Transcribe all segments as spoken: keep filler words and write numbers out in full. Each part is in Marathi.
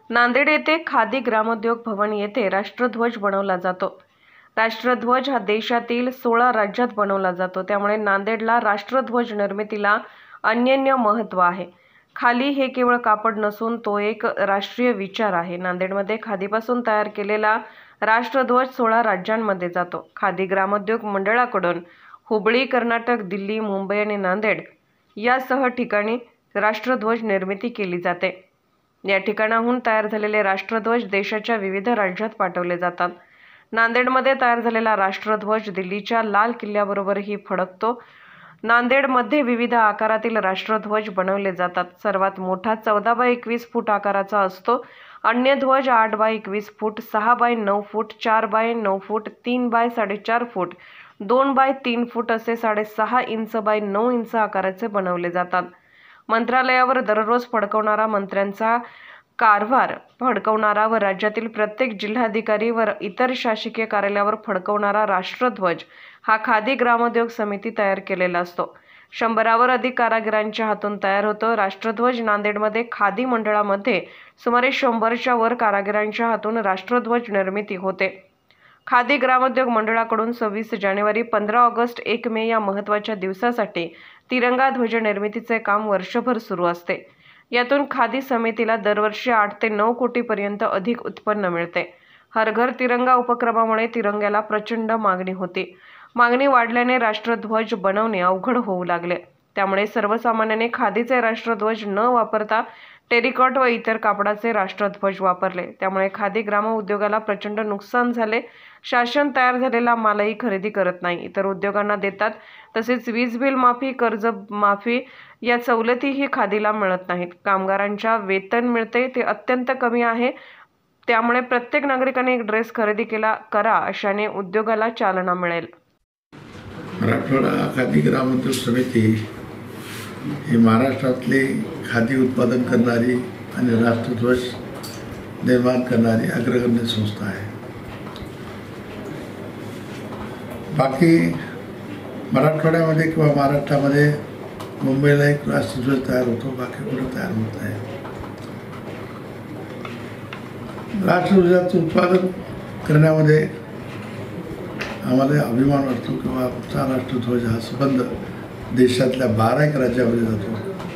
नांदेड येथे खादी ग्रामोद्योग भवन येथे राष्ट्रध्वज बनवला जातो। राष्ट्रध्वज हा देशातील सोळा राज्यात बनवला जातो, त्यामुळे नांदेडला राष्ट्रध्वज निर्मितीला अनन्य महत्त्व आहे। खादी हे केवळ कापड नसून तो एक राष्ट्रीय विचार आहे। नांदेडमध्ये खादीपासून तयार केलेला राष्ट्रध्वज सोळा राज्यांमध्ये जातो। खादी ग्रामोद्योग मंडळाकडून हुबळी, कर्नाटक, दिल्ली, मुंबई आणि नांदेड यासह ठिकाणी राष्ट्रध्वज निर्मिती केली जाते। या ठिकाणाहून तयार झालेले राष्ट्रध्वज देशाच्या विविध राज्यात पाठवले जातात। नांदेडमध्ये तयार झालेला राष्ट्रध्वज दिल्लीच्या लाल किल्ल्याबरोबरही फडकतो। नांदेडमध्ये विविध आकारातील राष्ट्रध्वज बनवले जातात। सर्वात मोठा चौदा बाय एकवीस फूट आकाराचा असतो। अन्य ध्वज आठ बाय एकवीस फूट, सहा बाय नऊ फूट, चार बाय नऊ फूट, तीन बाय साडेचार फूट, दोन बाय तीन फूट असे साडेसहा इंच बाय नऊ इंच आकाराचे बनवले जातात। मंत्रालयावर दररोज फडकवणारा, मंत्र्यांचा कारभार फडकवणारा व राज्यातील प्रत्येक जिल्हाधिकारी व इतर शासकीय कार्यालयावर फडकवणारा राष्ट्रध्वज हा खादी ग्रामोद्योग समिती तयार केलेला असतो। शंभरावर अधिक कारागिरांच्या हातून तयार होतो। राष्ट्रध्वज नांदेडमध्ये खादी मंडळामध्ये सुमारे शंभरच्या वर कारागिरांच्या हातून राष्ट्रध्वज निर्मिती होते। खादी ग्रामोद्योग मंडळाकडून सव्वीस जानेवारी, पंधरा ऑगस्ट, एक मे या महत्त्वाच्या दिवसासाठी तिरंगा ध्वज निर्मितीचे काम वर्षभर सुरू असते। यातून खादी समितीला दरवर्षी आठ ते नऊ कोटीपर्यंत अधिक उत्पन्न मिळते। हर घर तिरंगा उपक्रमामुळे तिरंग्याला प्रचंड मागणी होती। मागणी वाढल्याने राष्ट्रध्वज बनवणे अवघड होऊ लागले। त्यामुळे सर्वसामान्यांनी खादीचे राष्ट्रध्वज न वापरता टेरिकॉट व इतर कापडाचे राष्ट्रध्वज वापरले। त्यामुळे खादी ग्रामोद्योगाला प्रचंड नुकसान झाले। शासन तयार झालेला मालही खरेदी करत नाही, इतर उद्योगांना देतात। तसेच वीज बिल माफी, कर्ज माफी या सवलतीही खादीला मिळत नाहीत। कामगारांच्या वेतन मिळते ते अत्यंत कमी आहे। त्यामुळे प्रत्येक नागरिकाने एक ड्रेस खरेदी केला करा, अशाने उद्योगाला चालना मिळेल। मराठवाडा खादी ग्रामोद्योग समिती ही महाराष्ट्रातली खादी उत्पादन करणारी आणि राष्ट्रध्वज निर्माण करणारी अग्रगण्य संस्था आहे। बाकी मराठवाड्यामध्ये किंवा महाराष्ट्रामध्ये मुंबईला एक राष्ट्रध्वज तयार होतो, बाकी कुठे तयार होत नाही। राष्ट्रध्वजाचं उत्पादन करण्यामध्ये आम्हाला अभिमान वाटतो किंवा आमचा राष्ट्रध्वज हा संबंध देशातल्या बारा एक राज्यामध्ये जातो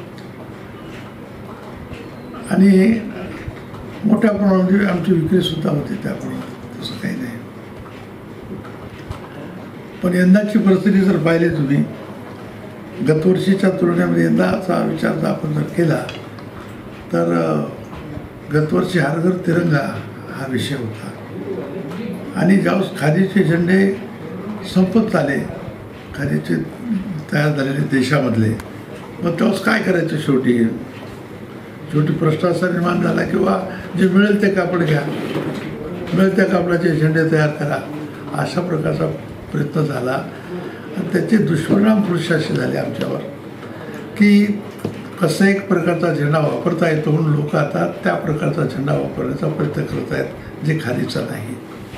आणि मोठ्या प्रमाणामध्ये आमची विक्री सुद्धा होते त्या प्रमाणात, तसं काही नाही। पण यंदाची परिस्थिती जर पाहिली तुम्ही, गतवर्षीच्या तुलनेमध्ये यंदाचा विचार जर आपण जर केला तर गतवर्षी हर घर तिरंगा हा विषय होता आणि ज्यावेळेस खादीचे झेंडे संपत आले, खादीचे तयार झालेले देशामधले, मग त्यावेळेस काय करायचं? शेवटी शेवटी प्रश्न असा निर्माण झाला किंवा जे मिळेल ते कापड घ्या, मिळेल त्या कापडाचे झेंडे तयार करा, अशा प्रकारचा प्रयत्न झाला आणि त्याचे दुष्परिणाम पुरुष असे झाले आमच्यावर की कसं एक प्रकारचा झेंडा वापरता येतो म्हणून लोक आता त्या प्रकारचा झेंडा वापरण्याचा प्रयत्न करत आहेत, जे खादीचा नाही।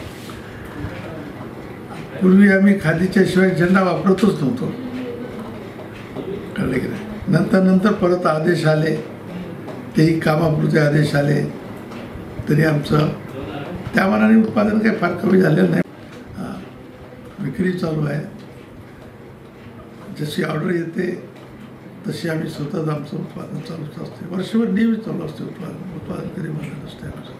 पूर्वी आम्ही खादीच्या शिवाय झेंडा वापरतच नव्हतो, कळले की नाही? नंतर नंतर परत आदेश आले, तेही कामापुरते आदेश आले, तरी आमचं त्या मानाने उत्पादन काही फार कमी झालेलं नाही। हां, विक्री चालू आहे, जशी ऑर्डर येते तशी आम्ही स्वतःच आमचं उत्पादन चालूच असते, वर्षभर नेहमी चालू असते उत्पादन, उत्पादन कधी बंद नसते आमचं।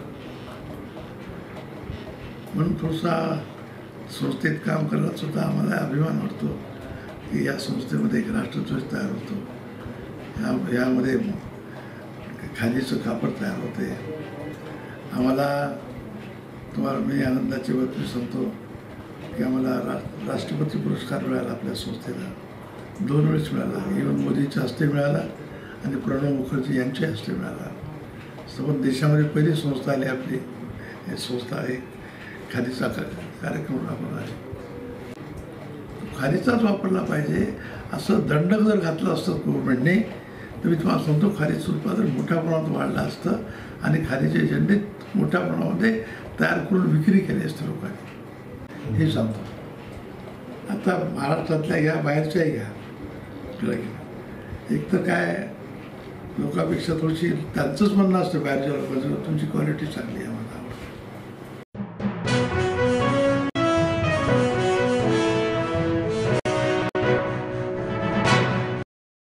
म्हणून थोडासा संस्थेत काम करायला सुद्धा आम्हाला अभिमान वाटतो की या संस्थेमध्ये एक राष्ट्रध्वज तयार होतो, या यामध्ये खादीचं कापड तयार होते। आम्हाला तुम्हाला मी आनंदाची बातमी सांगतो की आम्हाला रा राष्ट्रपती पुरस्कार मिळाला आपल्या संस्थेला, दोन वेळेस मिळाला। इवन मोदीच्या हस्ते मिळाला आणि प्रणव मुखर्जी यांच्या हस्ते मिळाला। संपूर्ण देशामध्ये पहिली संस्था आली आपली, ही संस्था एक खादीचा कार्यक्रम राबवला आहे। खादीचाच वापरला पाहिजे असं दंडक जर घातलं असतं गव्हर्नमेंटने तर मी तुम्हाला सांगतो खादीचं उत्पादन मोठ्या प्रमाणात वाढलं असतं आणि खादीचे झेंडे मोठ्या प्रमाणामध्ये तयार करून विक्री केली असते लोकांनी, हे सांगतो। आता महाराष्ट्रातल्या घ्या, बाहेरच्याही घ्या, एक तर काय लोकांपेक्षा थोडीशी त्यांचंच म्हणणं असतं बाहेरच्या लोकांचं, तुमची क्वालिटी चांगली आहे, मला आवडतं.